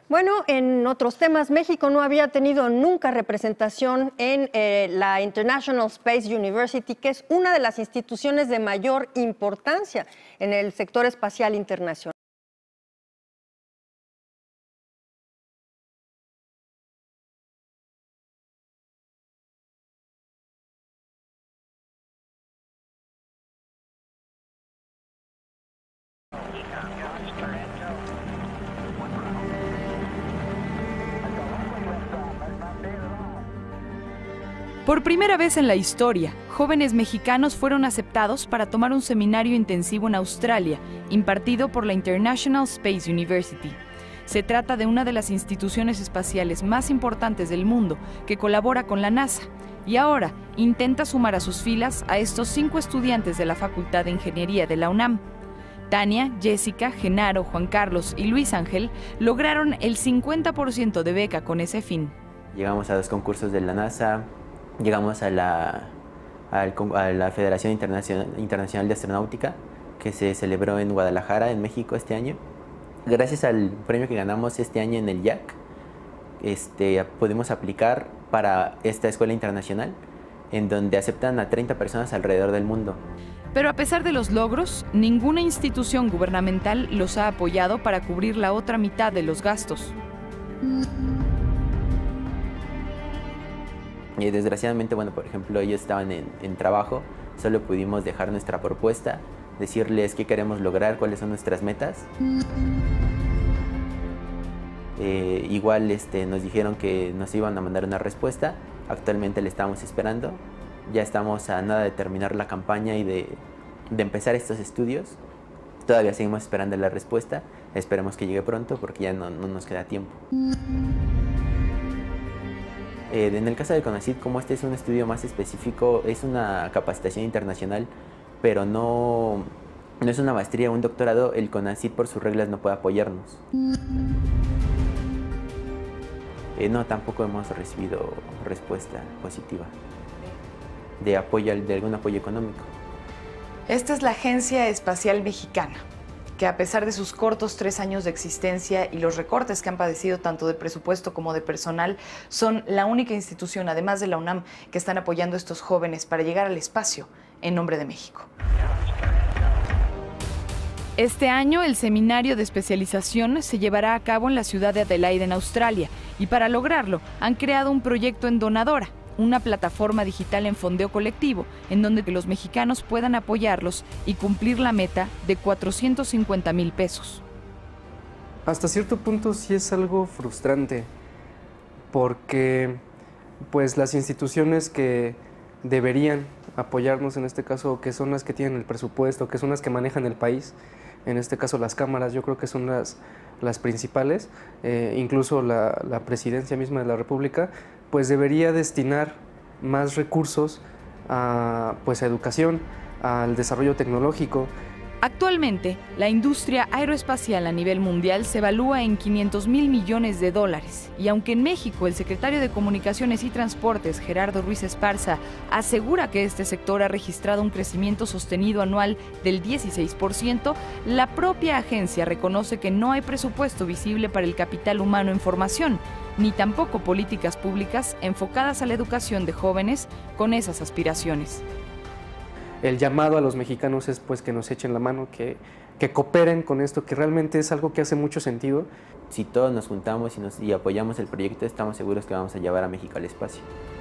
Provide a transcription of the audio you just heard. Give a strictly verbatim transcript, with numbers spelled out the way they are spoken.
Bueno, en otros temas, México no había tenido nunca representación en eh, la International Space University, que es una de las instituciones de mayor importancia en el sector espacial internacional. Por primera vez en la historia, jóvenes mexicanos fueron aceptados para tomar un seminario intensivo en Australia, impartido por la International Space University. Se trata de una de las instituciones espaciales más importantes del mundo, que colabora con la NASA, y ahora intenta sumar a sus filas a estos cinco estudiantes de la Facultad de Ingeniería de la UNAM. Tania, Jessica, Genaro, Juan Carlos y Luis Ángel lograron el cincuenta por ciento de beca con ese fin. Llegamos a dos concursos de la NASA. Llegamos a la, a la Federación Internacional, Internacional de Astronáutica, que se celebró en Guadalajara, en México, este año. Gracias al premio que ganamos este año en el I A C, este, pudimos aplicar para esta escuela internacional, en donde aceptan a treinta personas alrededor del mundo. Pero a pesar de los logros, ninguna institución gubernamental los ha apoyado para cubrir la otra mitad de los gastos. Y desgraciadamente, bueno, por ejemplo, ellos estaban en, en trabajo, solo pudimos dejar nuestra propuesta, decirles qué queremos lograr, cuáles son nuestras metas. Eh, igual este, nos dijeron que nos iban a mandar una respuesta, actualmente le estamos esperando, ya estamos a nada de terminar la campaña y de, de empezar estos estudios. Todavía seguimos esperando la respuesta, esperemos que llegue pronto porque ya no, no nos queda tiempo. Eh, en el caso del CONACYT, como este es un estudio más específico, es una capacitación internacional, pero no, no es una maestría o un doctorado, el CONACYT por sus reglas no puede apoyarnos. Eh, no, tampoco hemos recibido respuesta positiva de apoyo, de algún apoyo económico. Esta es la Agencia Espacial Mexicana, que a pesar de sus cortos tres años de existencia y los recortes que han padecido tanto de presupuesto como de personal, son la única institución, además de la UNAM, que están apoyando a estos jóvenes para llegar al espacio en nombre de México. Este año el seminario de especialización se llevará a cabo en la ciudad de Adelaide, en Australia, y para lograrlo han creado un proyecto en Donadora, una plataforma digital en fondeo colectivo, en donde los mexicanos puedan apoyarlos y cumplir la meta de cuatrocientos cincuenta mil pesos. Hasta cierto punto sí es algo frustrante, porque pues las instituciones que deberían apoyarnos en este caso, que son las que tienen el presupuesto, que son las que manejan el país, en este caso las cámaras, yo creo que son las, las principales, eh, incluso la, la presidencia misma de la República, pues debería destinar más recursos a, pues, a educación, al desarrollo tecnológico. Actualmente, la industria aeroespacial a nivel mundial se evalúa en quinientos mil millones de dólares. Y aunque en México el secretario de Comunicaciones y Transportes, Gerardo Ruiz Esparza, asegura que este sector ha registrado un crecimiento sostenido anual del dieciséis por ciento, la propia agencia reconoce que no hay presupuesto visible para el capital humano en formación, ni tampoco políticas públicas enfocadas a la educación de jóvenes con esas aspiraciones. El llamado a los mexicanos es pues que nos echen la mano, que, que cooperen con esto, que realmente es algo que hace mucho sentido. Si todos nos juntamos y, nos, y apoyamos el proyecto, estamos seguros que vamos a llevar a México al espacio.